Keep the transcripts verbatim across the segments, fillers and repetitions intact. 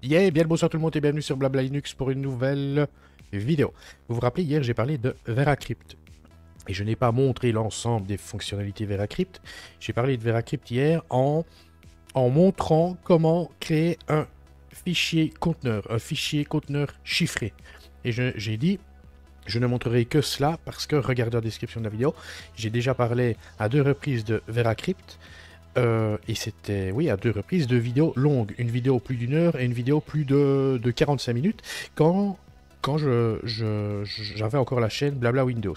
Bien, bien le bonsoir tout le monde et bienvenue sur Blabla Linux pour une nouvelle vidéo. Vous vous rappelez, hier j'ai parlé de VeraCrypt. Et je n'ai pas montré l'ensemble des fonctionnalités VeraCrypt. J'ai parlé de VeraCrypt hier en, en montrant comment créer un fichier conteneur, un fichier conteneur chiffré. Et j'ai dit, je ne montrerai que cela parce que, regardez la description de la vidéo, j'ai déjà parlé à deux reprises de VeraCrypt. Euh, et c'était, oui, à deux reprises, deux vidéos longues. Une vidéo plus d'une heure et une vidéo plus de, de quarante-cinq minutes quand, quand je, je, j'avais encore la chaîne Blabla Windows.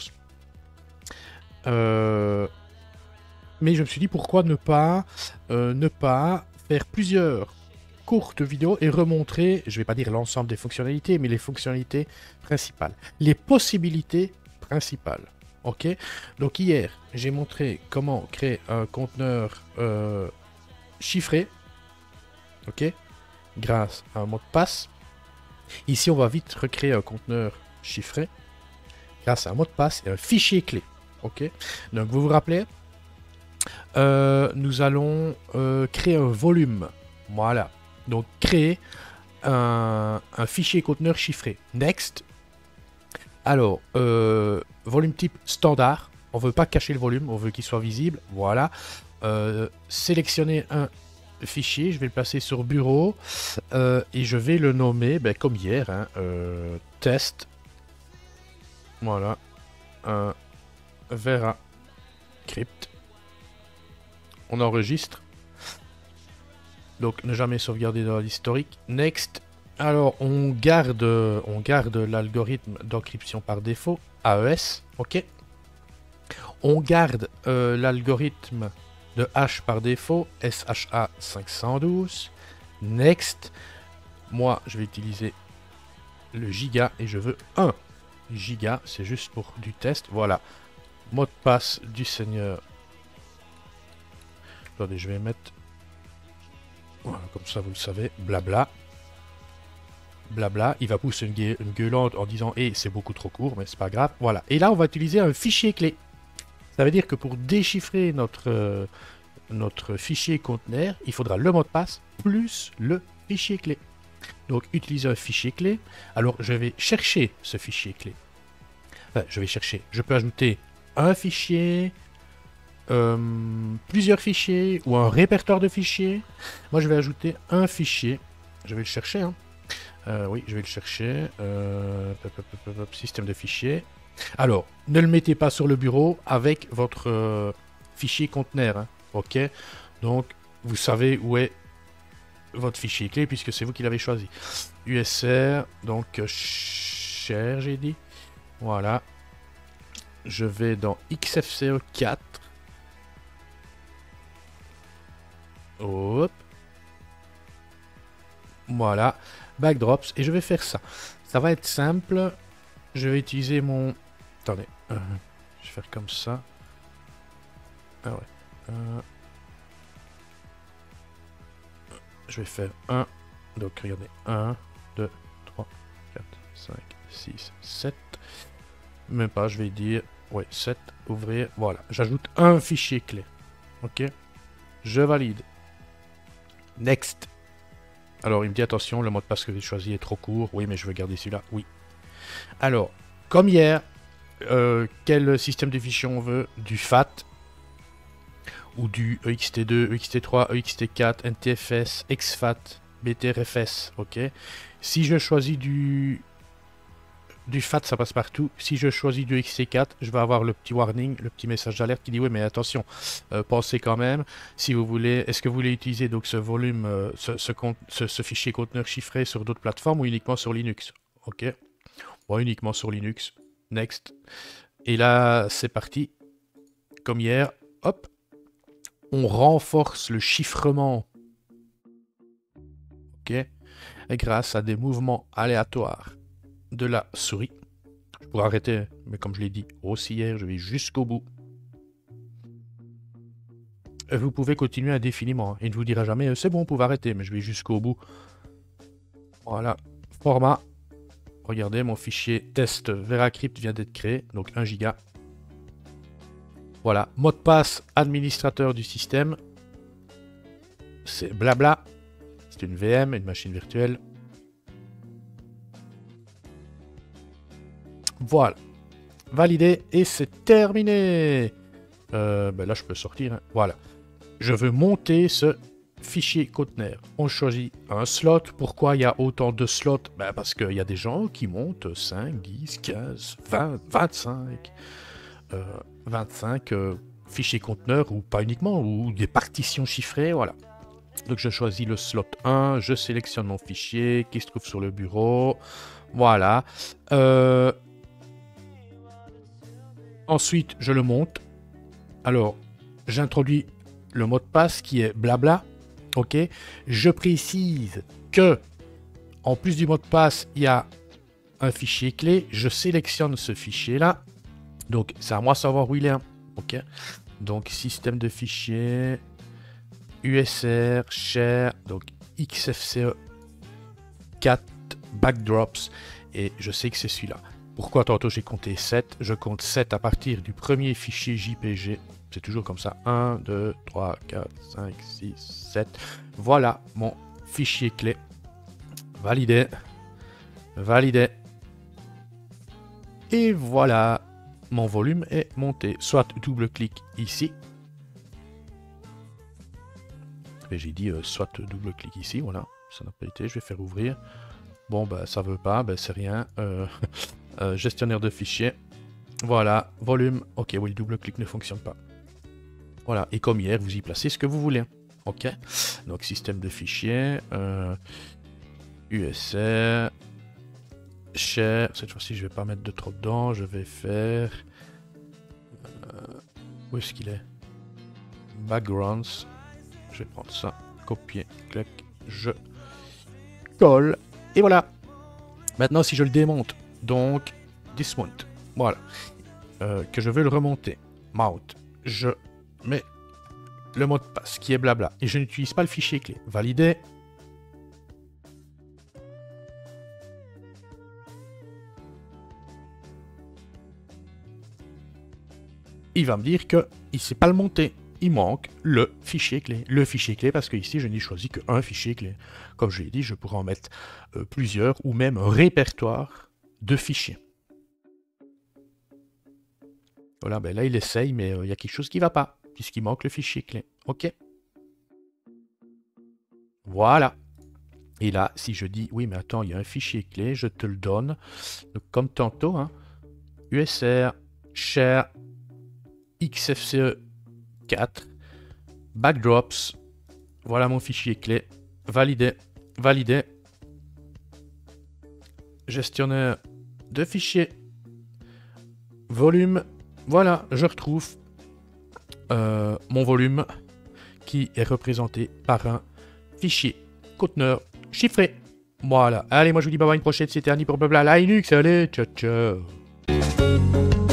Euh, mais je me suis dit, pourquoi ne pas, euh, ne pas faire plusieurs courtes vidéos et remontrer, je ne vais pas dire l'ensemble des fonctionnalités, mais les fonctionnalités principales. Les possibilités principales. Ok, donc hier, j'ai montré comment créer un conteneur euh, chiffré, ok, grâce à un mot de passe. Ici, on va vite recréer un conteneur chiffré grâce à un mot de passe et un fichier clé, ok. Donc, vous vous rappelez, euh, nous allons euh, créer un volume, voilà. Donc, créer un, un fichier conteneur chiffré. Next. Alors, euh, volume type standard. On ne veut pas cacher le volume, on veut qu'il soit visible. Voilà. Euh, sélectionner un fichier, je vais le placer sur bureau. Euh, et je vais le nommer, ben, comme hier, hein, euh, test. Voilà. Un VeraCrypt. On enregistre. Donc, ne jamais sauvegarder dans l'historique. Next. Alors, on garde, on garde l'algorithme d'encryption par défaut, A E S, ok. On garde euh, l'algorithme de hash par défaut, S H A cinq cent douze. Next. Moi, je vais utiliser le giga et je veux un giga, c'est juste pour du test. Voilà. Mot de passe du seigneur. Attendez, je vais mettre... Voilà, comme ça, vous le savez. Blabla. Blabla, il va pousser une, gue une gueulante en disant hey, c'est beaucoup trop court, mais c'est pas grave. Voilà. Et là, on va utiliser un fichier clé. Ça veut dire que pour déchiffrer notre, euh, notre fichier conteneur, il faudra le mot de passe plus le fichier clé. Donc, utiliser un fichier clé. Alors, je vais chercher ce fichier clé. Enfin, je vais chercher. Je peux ajouter un fichier, euh, plusieurs fichiers ou un répertoire de fichiers. Moi, je vais ajouter un fichier. Je vais le chercher, hein. Euh, oui, je vais le chercher. Euh, pop, pop, pop, pop, système de fichiers. Alors, ne le mettez pas sur le bureau avec votre euh, fichier conteneur. Hein, ok. Donc, vous savez où est votre fichier clé puisque c'est vous qui l'avez choisi. U S R, donc euh, share, j'ai dit. Voilà. Je vais dans X F C E quatre. Hop. Voilà. Backdrops et je vais faire ça. Ça va être simple. Je vais utiliser mon... Attendez. Euh, je vais faire comme ça. Ah ouais. Euh, je vais faire un. Donc regardez. un, deux, trois, quatre, cinq, six, sept. Même pas, je vais dire... Ouais, sept. Ouvrir. Voilà. J'ajoute un fichier clé. Ok. Je valide. Next. Alors, il me dit, attention, le mot de passe que j'ai choisi est trop court. Oui, mais je veux garder celui-là. Oui. Alors, comme hier, euh, quel système de fichiers on veut? Du F A T, ou du E X T deux, E X T trois, E X T quatre, N T F S, X F A T, B T R F S, ok. Si je choisis du, du F A T, ça passe partout. Si je choisis du X T quatre, je vais avoir le petit warning, le petit message d'alerte qui dit, oui, mais attention, euh, pensez quand même, si vous voulez, est-ce que vous voulez utiliser donc ce volume, euh, ce, ce, ce, ce fichier conteneur chiffré sur d'autres plateformes ou uniquement sur Linux? Ok. Bon, uniquement sur Linux. Next. Et là, c'est parti. Comme hier, hop. On renforce le chiffrement. Ok. Et grâce à des mouvements aléatoires de la souris. Je pourrais arrêter, mais comme je l'ai dit aussi hier, je vais jusqu'au bout. Vous pouvez continuer indéfiniment. Il ne vous dira jamais, c'est bon, vous pouvez arrêter, mais je vais jusqu'au bout. Voilà. Format. Regardez, mon fichier test VeraCrypt vient d'être créé, donc un giga. Voilà, mot de passe administrateur du système. C'est blabla. C'est une V M, une machine virtuelle. Voilà. Validé et c'est terminé. Euh, ben là, je peux sortir. Hein. Voilà. Je veux monter ce fichier conteneur. On choisit un slot. Pourquoi il y a autant de slots? Ben parce qu'il y a des gens qui montent cinq, dix, quinze, vingt, vingt-cinq, euh, vingt-cinq euh, fichiers conteneurs, ou pas uniquement, ou des partitions chiffrées, voilà. Donc je choisis le slot un, je sélectionne mon fichier qui se trouve sur le bureau, voilà. Euh... Ensuite, je le monte. Alors, j'introduis le mot de passe qui est blabla. Ok. Je précise que, en plus du mot de passe, il y a un fichier clé. Je sélectionne ce fichier-là. Donc, c'est à moi de savoir où il est. Hein. Ok. Donc, système de fichiers, U S R, share, donc X F C E quatre, backdrops. Et je sais que c'est celui-là. Pourquoi tantôt j'ai compté sept? Je compte sept à partir du premier fichier J P G. C'est toujours comme ça. un, deux, trois, quatre, cinq, six, sept. Voilà mon fichier clé. Validé. Validé. Et voilà. Mon volume est monté. Soit double-clic ici. Et j'ai dit euh, soit double-clic ici. Voilà. Ça n'a pas été. Je vais faire ouvrir. Bon, ben, ça veut pas. Ben, c'est rien. Euh... Euh, gestionnaire de fichiers. Voilà, volume. Ok, oui, le double-clic ne fonctionne pas. Voilà, et comme hier, vous y placez ce que vous voulez. Ok, donc système de fichiers. Euh, U S R. Share. Cette fois-ci, je vais pas mettre de trop dedans. Je vais faire... Euh, où est-ce qu'il est? Backgrounds. Je vais prendre ça. Copier. Clac. Je colle. Et voilà. Maintenant, si je le démonte. Donc, dismount, voilà, euh, que je veux le remonter, mount, je mets le mot de passe qui est blabla, et je n'utilise pas le fichier clé, validé. Il va me dire qu'il ne sait pas le monter, il manque le fichier clé, le fichier clé parce que ici je n'ai choisi qu'un fichier clé. Comme je l'ai dit, je pourrais en mettre euh, plusieurs, ou même un répertoire de fichiers. Voilà, ben là il essaye, mais il euh, y a quelque chose qui ne va pas, puisqu'il manque le fichier clé. Ok. Voilà. Et là, si je dis, oui, mais attends, il y a un fichier clé, je te le donne. Donc, comme tantôt, hein, U S R, share, X F C E quatre, backdrops. Voilà mon fichier clé. Validé. Validé. Gestionnaire de fichiers, volume, voilà, je retrouve euh, mon volume qui est représenté par un fichier conteneur chiffré. Voilà, allez, moi je vous dis bye bye, une prochaine, c'était Annie pour Blabla Linux, allez, ciao ciao.